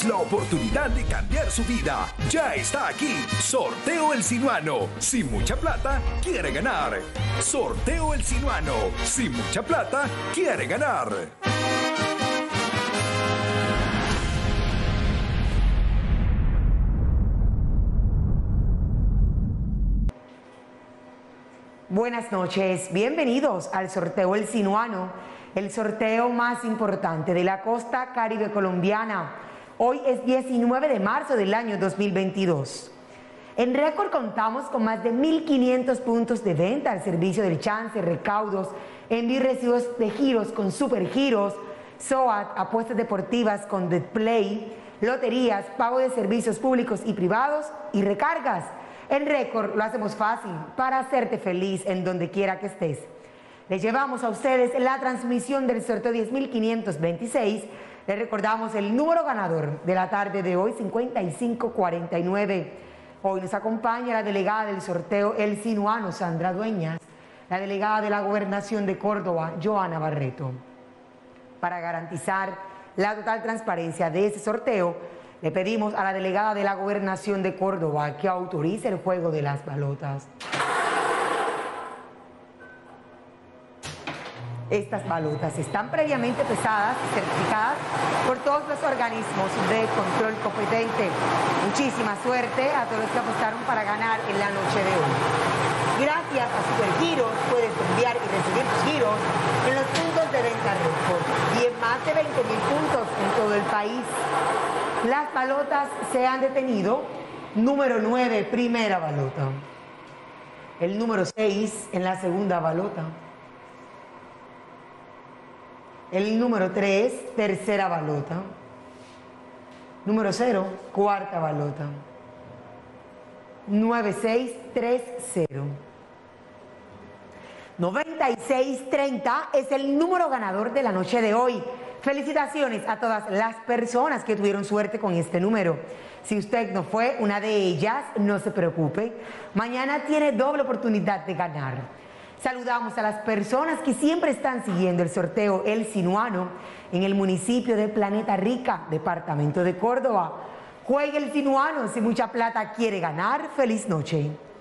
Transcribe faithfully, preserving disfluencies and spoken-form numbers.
la oportunidad de cambiar su vida. Ya está aquí. Sorteo El Sinuano. Sin mucha plata, quiere ganar. Sorteo El Sinuano. Sin mucha plata, quiere ganar. Buenas noches, bienvenidos al sorteo El Sinuano, el sorteo más importante de la costa caribe colombiana. Hoy es diecinueve de marzo del año dos mil veintidós. En récord contamos con más de mil quinientos puntos de venta al servicio del chance, recaudos, envío y recibos de giros con supergiros, S O A T, apuestas deportivas con The Play, loterías, pago de servicios públicos y privados y recargas. En récord lo hacemos fácil para hacerte feliz en donde quiera que estés. Les llevamos a ustedes la transmisión del sorteo diez mil quinientos veintiséis. Les recordamos el número ganador de la tarde de hoy, cincuenta y cinco cuarenta y nueve. Hoy nos acompaña la delegada del sorteo El Sinuano, Sandra Dueñas, la delegada de la Gobernación de Córdoba, Joana Barreto. Para garantizar la total transparencia de este sorteo, le pedimos a la delegada de la Gobernación de Córdoba que autorice el juego de las balotas. Estas balotas están previamente pesadas y certificadas por todos los organismos de control competente. Muchísima suerte a todos los que apostaron para ganar en la noche de hoy. Gracias a Supergiros puedes enviar y recibir tus giros en los puntos de venta récord y en más de veinte mil puntos en todo el país. Las balotas se han detenido. Número nueve, primera balota. El número seis en la segunda balota. El número tres, tercera balota. Número cero, cuarta balota. nueve seis tres cero. noventa y seis treinta es el número ganador de la noche de hoy. Felicitaciones a todas las personas que tuvieron suerte con este número. Si usted no fue una de ellas, no se preocupe. Mañana tiene doble oportunidad de ganar. Saludamos a las personas que siempre están siguiendo el sorteo El Sinuano en el municipio de Planeta Rica, departamento de Córdoba. Juegue El Sinuano, si mucha plata quiere ganar. Feliz noche.